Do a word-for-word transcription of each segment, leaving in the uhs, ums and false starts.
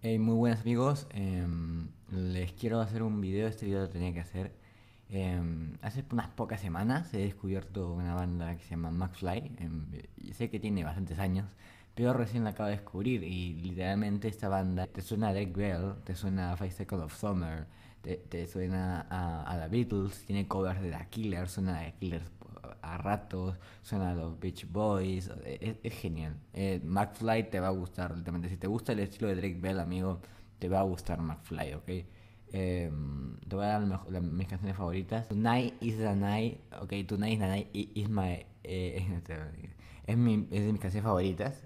Hey, muy buenos amigos, em, les quiero hacer un video, este video lo tenía que hacer. Em, hace unas pocas semanas he descubierto una banda que se llama McFly, em, y sé que tiene bastantes años, pero recién la acabo de descubrir y literalmente esta banda te suena a Drake Bell, te suena a Five Seconds of Summer, te, te suena a, a The Beatles, tiene covers de The Killers, suena a The Killers a ratos, suena a los Beach Boys, es, es genial. Eh, McFly te va a gustar, literalmente. Si te gusta el estilo de Drake Bell, amigo, te va a gustar McFly, ¿ok? Eh, te voy a dar mejor, la, mis canciones favoritas. Tonight is the night, ok, Tonight is the night is my... Eh, es, mi, es de mis canciones favoritas.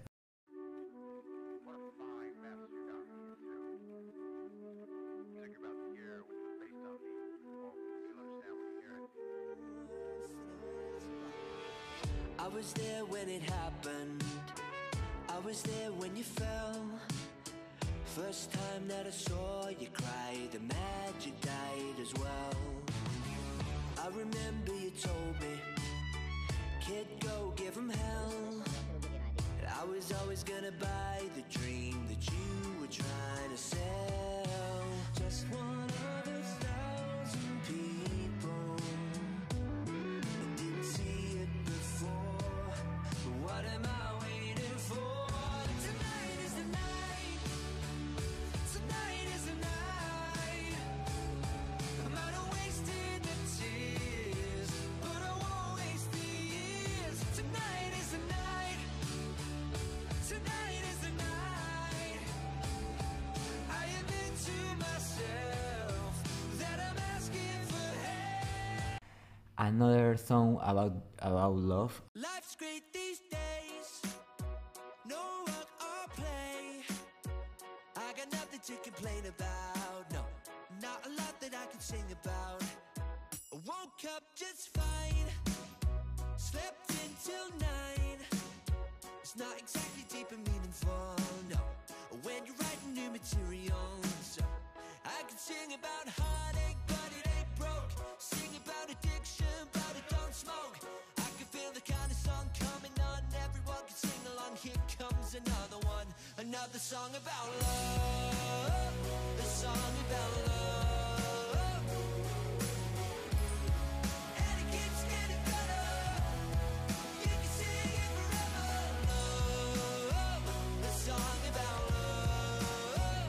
I was there when it happened. I was there when you fell. First time that I saw you cry, the magic died as well. I remember you told me, kid, go give 'em hell. I was always gonna buy the dream that you were trying to sell. Just one of those thousand people that didn't see it before. But what am I waiting for? Tonight is the night. Tonight is the night. I might have wasted the tears, but I won't waste the years. Tonight is the night. Tonight is the night. I admit to myself that I'm asking for help. Another song about, about love. Life's great these days. No work or play. I got nothing to complain about. No, not a lot that I can sing about. I woke up just fine. Slept until nine. It's not exactly deep and meaningful, no. When you're writing new material, so I can sing about heartache, but it ain't broke. Sing about addiction, but it don't smoke. I can feel the kind of song coming on. Everyone can sing along. Here comes another one. Another song about love. A song about love. And it keeps getting better. You can sing it forever. Love. A song about love.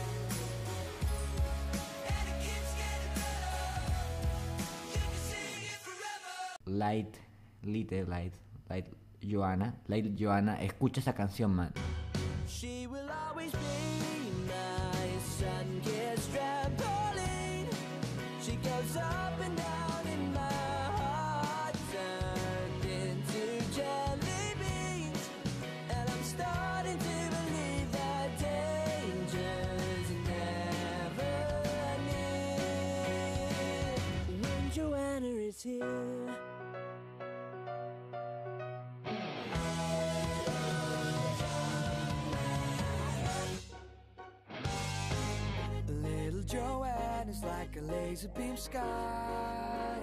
And it keeps getting better. You can sing it forever. Light, Little Light, Light Joanna, Light Joanna, escucha esa canción, man. She will always be my sun-kissed trampoline. She goes up and down in my heart, turned into jelly beans. And I'm starting to believe that danger's never near. When Joanna is here. Little Joanne is like a laser beam sky,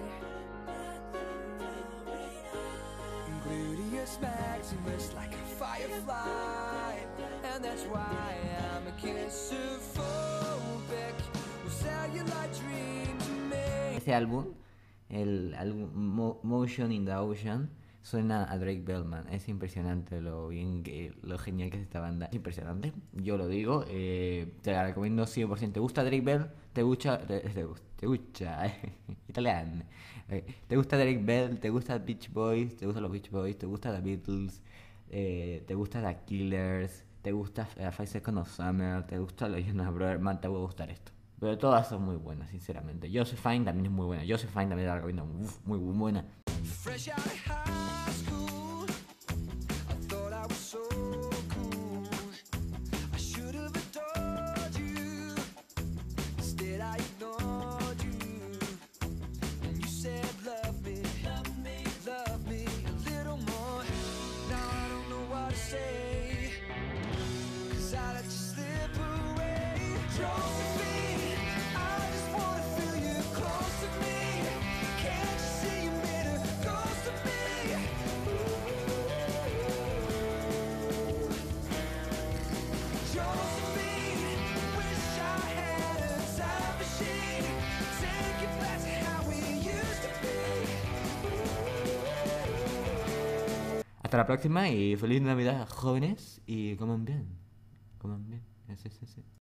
glued to your Maximus like a firefly. And that's why I'm a kissophobic. Will cellulite dream to me. Ese álbum, el álbum Mo- Motion in the Ocean, suena a Drake Bellman. Es impresionante lo bien que, lo genial que es esta banda. Es impresionante, yo lo digo. Eh, te la recomiendo cien por ciento. ¿Te gusta Drake Bell? ¿Te gusta? Te, te gusta, te gusta italiano. Eh, ¿Te gusta Drake Bell? ¿Te gusta Beach Boys? ¿Te gustan los Beach Boys? ¿Te gusta The Beatles? Eh, ¿Te gusta The Killers? ¿Te gusta eh, Five Seconds of Summer? ¿Te gusta los Jonas Brothers? Man, te va a gustar esto. Pero todas son muy buenas, sinceramente. Josephine también es muy buena. Josephine también la recomiendo. Uf, muy buena. Fresh out of high school, I thought I was so cool. I should have adored you. Instead I ignored you. And you said love me, love me, love me a little more. Now I don't know what to say, 'cause I let you slip away. Josephine, I just wanna feel you close to me. Can't you see you made a ghost of me? Hasta la próxima y feliz Navidad, jóvenes. Y coman bien. Coman bien. Sí, sí, sí.